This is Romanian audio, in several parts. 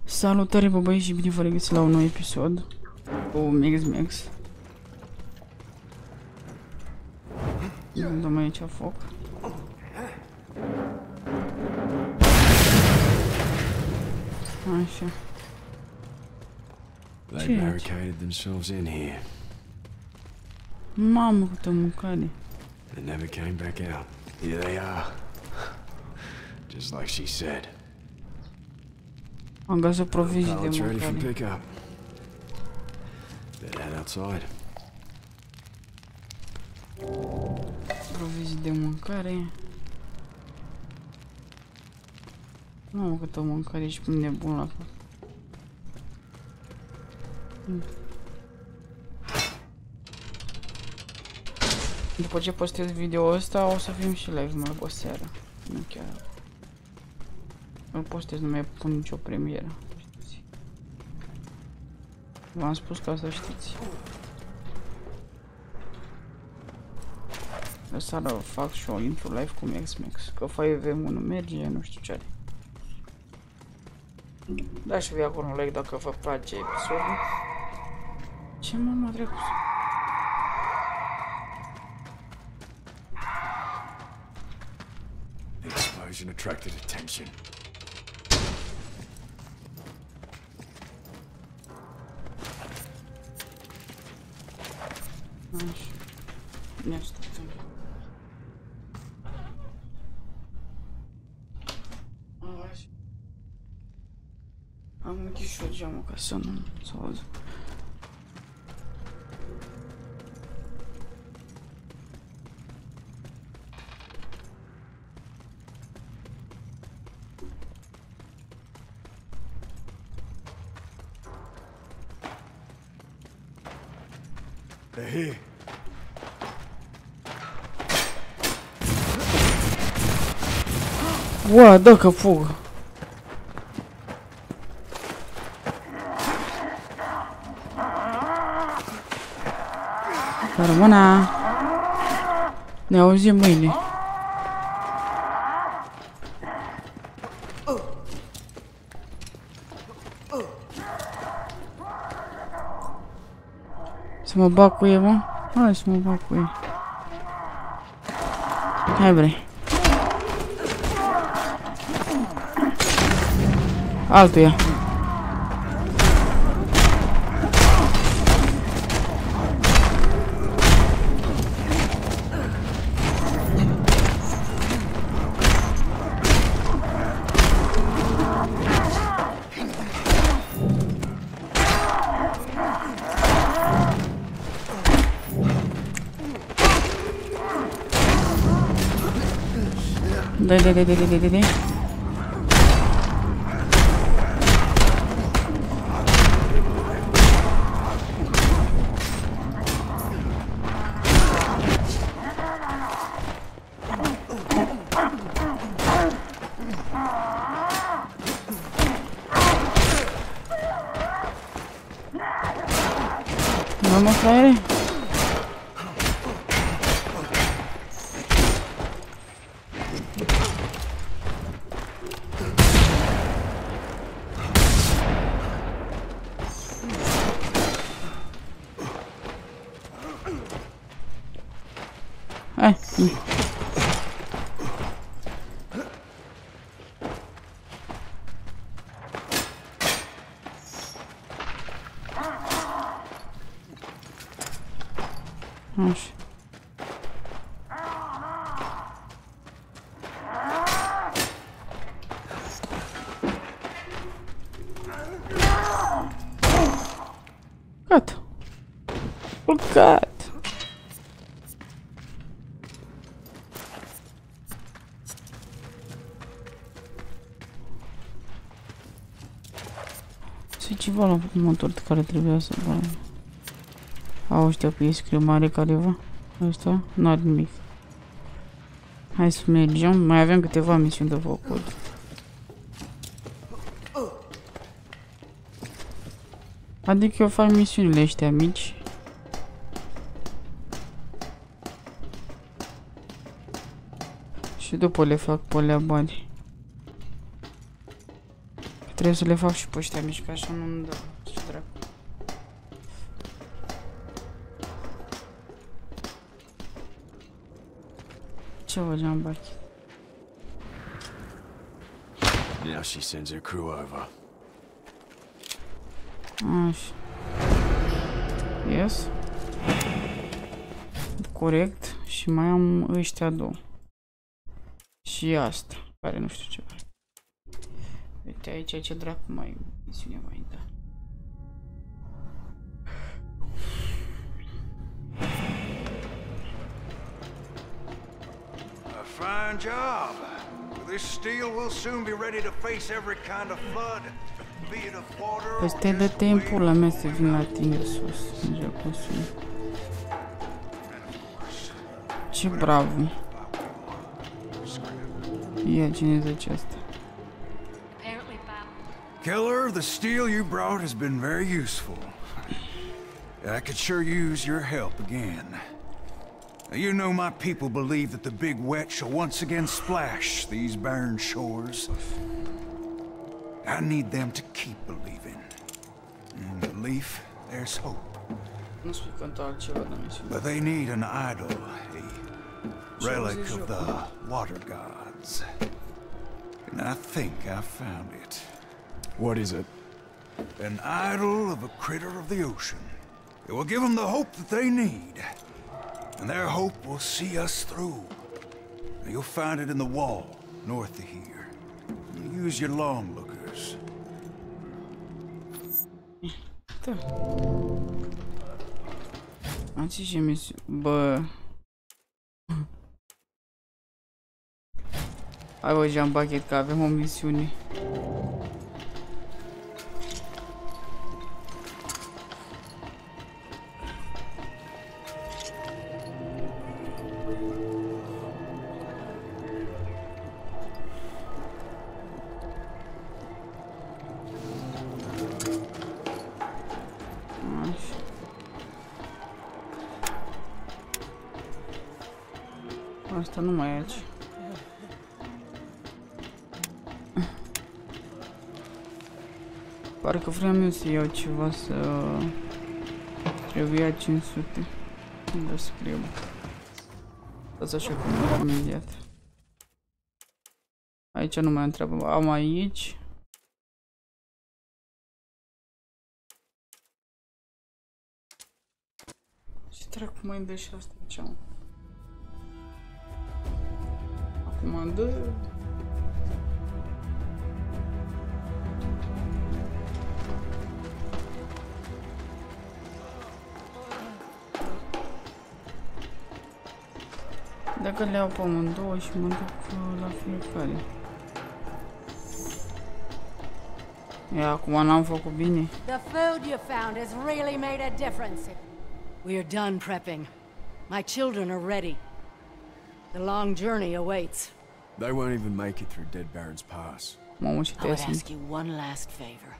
Salutare, bă băieți, și bine vă regăsiți la un nou episod cu Max. Dăm aici foc. Așa. They barricaded themselves in here. Mamă, câtă mâncare. They never came back out. Here they are. Just like she said. Am găsit provizii de Pallets ready for mâncare. pickup. Better head outside. Provizii de mâncare. Mamă, câtă mâncare, ești nebun la cap. După ce postez video ăsta, o să fim și live mai o seară. Nu chiar. Îl postez, nu mai pun nicio premieră. V-am spus ca să știți. O seară fac și o intru live cu Max. Că 5v1 nu merge, nu știu ce are. Da, și voi acolo un like dacă vă place episodul. Ce mă dracu? The explosion attracted attention. Așa. Ia stai. Așa. Am închis și o geamă ca să nu se auză. They're here. Ua, dă că fug. Rămâna. Ne auzim mâine. Să mă bag cu ei, mă? Hai să mă bag cu ei. Hai, bre. Altuia. Dai. Vamos, frere. Hai. Așa. Gata. Urcat. Ce ceva la motor care trebuia să bă. Au ăștia pe ei scriu mare careva. Ăsta nu are nimic. Hai să mergem. Mai avem câteva misiuni de făcut. Adică eu fac misiunile ăștia mici. Și după le fac pe alea mari. Trebuie să le fac și pe ăștia mici, că așa nu-mi dă. Ce dracu. Ce făceam, Bachi? Now she sends her crew over. Așa. Yes. Corect. Și mai am ăștia două. Și asta. Care nu știu ce vrea. Uite aici ce dracu mai misiune mai da. A fine job. With this steel, we'll soon be ready to face every kind of flood, be it of water or Păi de timpul la mea să vin la tine sus. În jocul ăsta. Ce bravo. Ia, cine zice asta? Keller, the steel you brought has been very useful. I could sure use your help again. You know my people believe that the big wet shall once again splash these barren shores. I need them to keep believing. In belief, there's hope. Nu spui că altceva de misiune. But they need an idol, a relic of the water gods. And I think I found it. What is it? An idol of a critter of the ocean. It will give them the hope that they need. And their hope will see us through. You'll find it in the wall, north of here. Use your long lookers. Da. Aici ce misiune? Bă. Hai bă, Jean Bucket, că avem o misiune. Asta nu mai e aici. Parcă vreau eu să iau ceva să... Trebuia 500. Unde scriu? Dați așa cum imediat. Aici nu mai întreabă. Am aici. Ce dracu mai dă și asta aici? Acum dă... Dacă le iau pe amândouă și mă duc la fiecare. Ia, acum n-am făcut bine. The food you found has really made a difference. We're done prepping. My children are ready. The long journey awaits. They won't even make it through Dead Baron's Pass. Mamă, ce I would te ask you one last favor.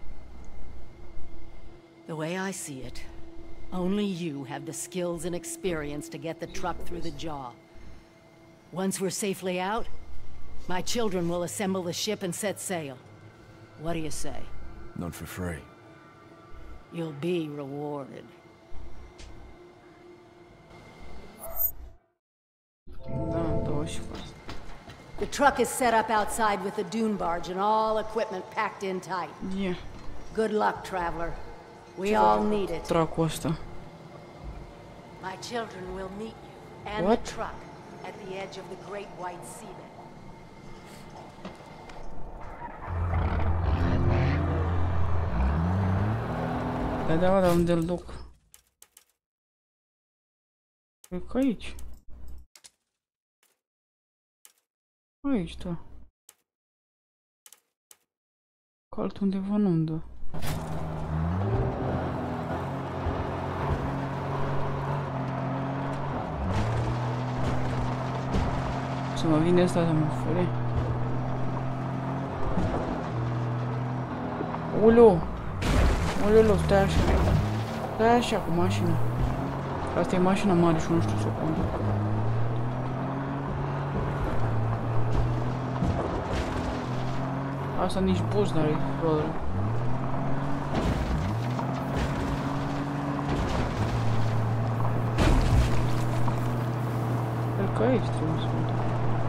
The way I see it, only you have the skills and experience to get the truck through the jaw. Once we're safely out, my children will assemble the ship and set sail. What do you say? Not for free. You'll be rewarded. Da, 24. The truck is set up outside with the dune barge and all equipment packed in tight. Yeah. Good luck, traveler. We all need it. Tracul ăsta. My children will meet you and What? the truck at the edge of the Great White Seabed. Da, unde-l duc? Cred că aici. Aici, da. Că altundeva nu-mi dă. Să mă vine asta de mă fure. Ulu! Ulu, stai așa. Stai așa cu mașina. Asta e mașina mare și nu știu să o conduc. Asta nici buz n-are, brother. Cred că aici trebuie să mă duc.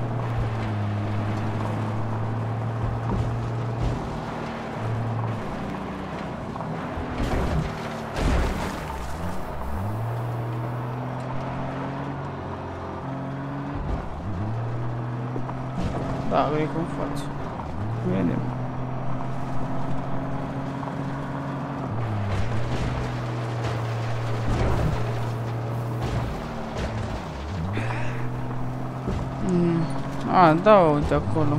Da, cred că în față. Vedem. A, da, uite acolo.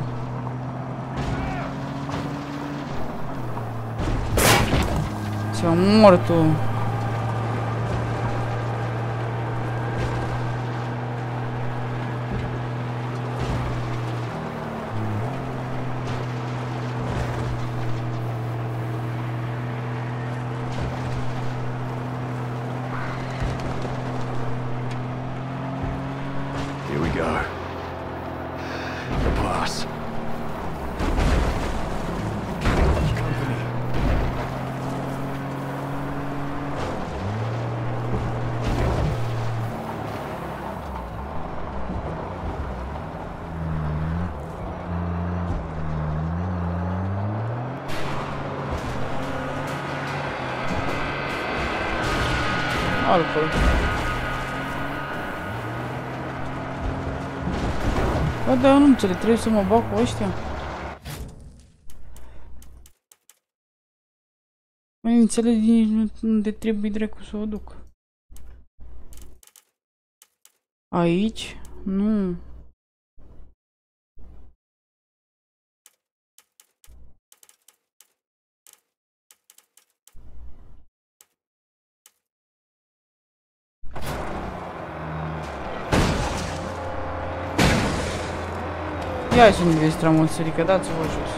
Ți-a mort tu. Here we go. The boss. Company. Altfel. Bă, dar eu nu înțeleg, trebuie să mă bag cu ăștia? Nu înțeleg nici unde trebuie dracu să o duc. Aici? Nu. Ia să nu vezi tramonserică, dați-vă jos.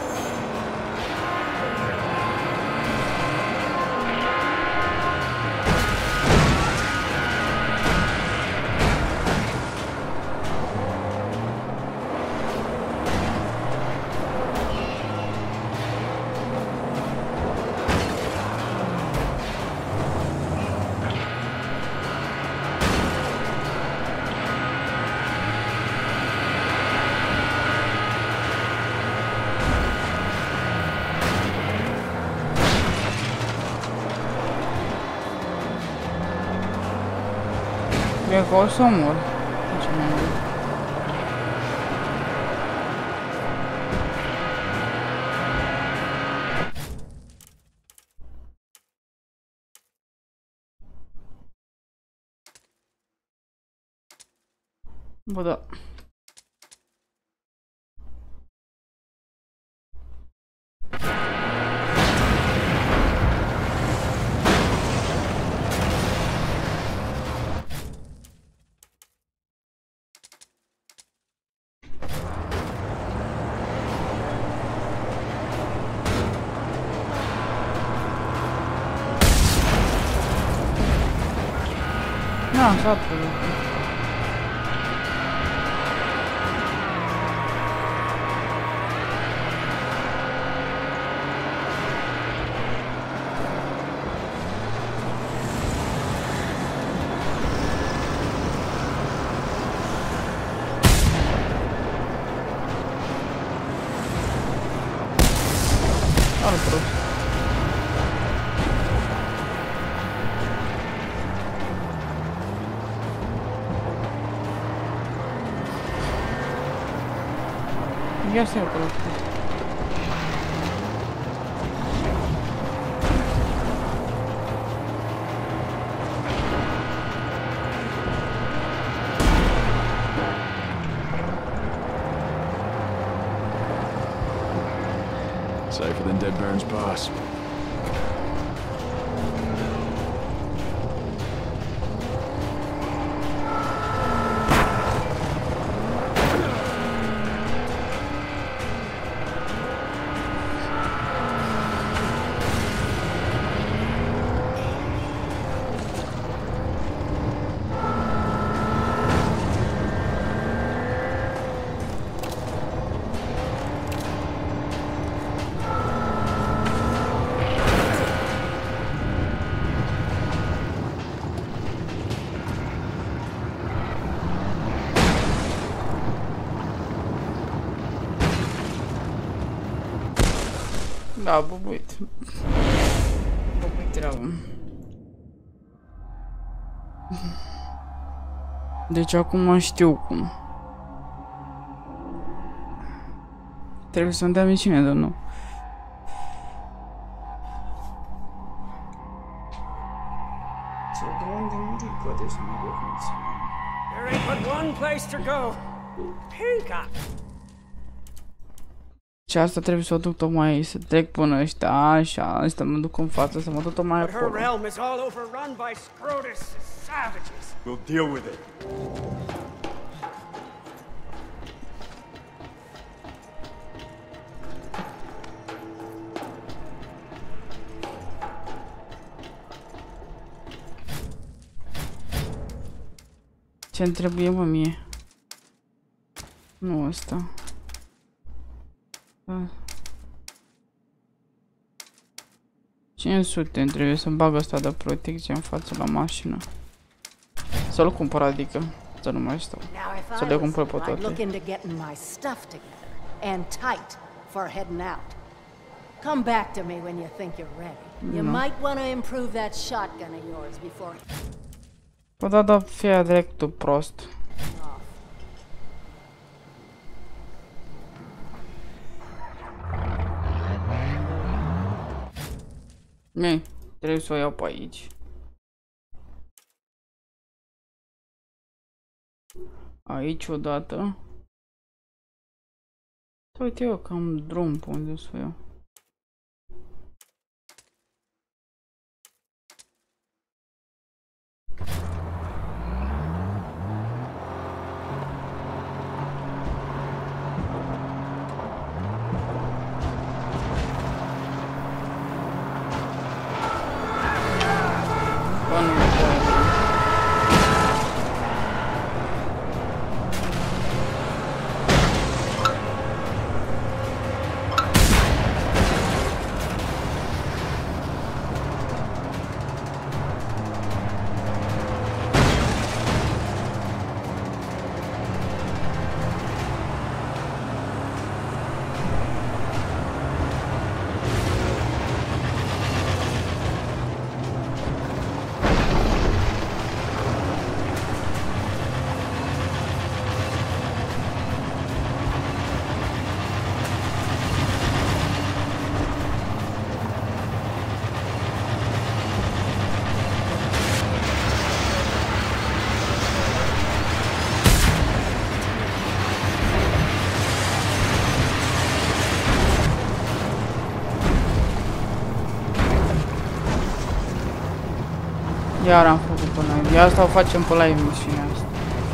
Cred că o să mor. Ce mai mult. Bă, da. Nu, s-a putut. Are prost. Ia să iau prost. Safer than Dead Baron's boss. Da, bubuit. Bubuit treabă. Deci acum știu cum. Trebuie să-mi dea misiune, domnul. There ain't but one place to go. Pinka. Și asta trebuie să o duc tocmai aici, să trec până ăștia, așa, asta mă duc în față, să mă duc tocmai But her acolo. realm is all overrun by Scrotus savages. We'll deal with it. Ce-mi trebuie, mă, mie? Nu ăsta. Da. 500 îmi trebuie să-mi bag ăsta de protecție în față la mașină. Să-l cumpăr, adică. Să nu mai stau. Să le cumpăr pe toate. Look into getting my stuff together and tight for heading out. Come back to me when you think you're ready. You might want to improve that shotgun of yours before. Păi da, fie direct tu prost. Mie, trebuie să o iau pe aici. Aici odată. Uite eu că am drum pe unde să o iau. Iar am făcut până aici. De asta o facem pe la emisiunea asta.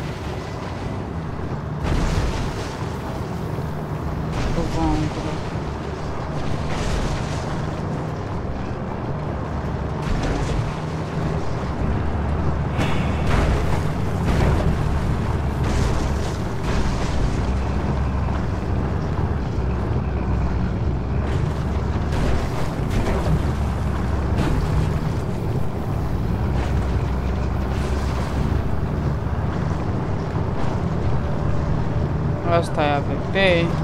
Asta e AVP.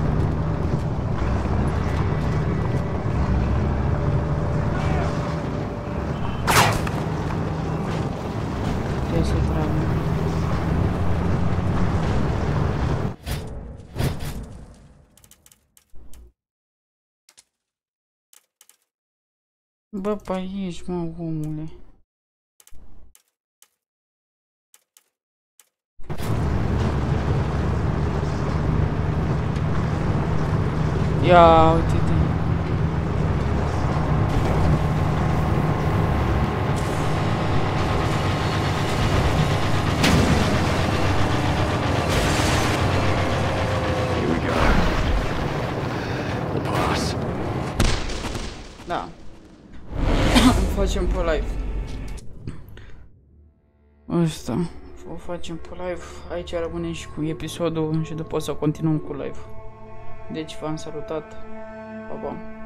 Ce se trage? Bă, pe aici, mă, omule. Ia, uite-te. Here we go. The boss. Da. Facem pe live. Asta. O facem pe live. Aici rămânem și cu episodul și după o să continuăm cu live. Deci v-am salutat. Pa, pa.